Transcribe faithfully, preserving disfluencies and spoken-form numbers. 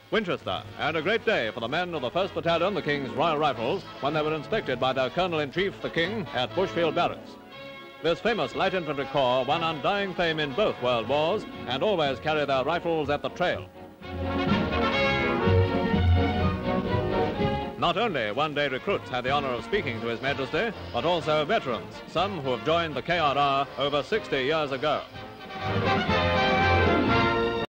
Winchester, and a great day for the men of the first Battalion, the King's Royal Rifles, when they were inspected by their Colonel-in-Chief, the King, at Bushfield Barracks. This famous light infantry corps won undying fame in both world wars and always carry their rifles at the trail. Not only one-day recruits had the honor of speaking to His Majesty, but also veterans, some who have joined the K R R over sixty years ago.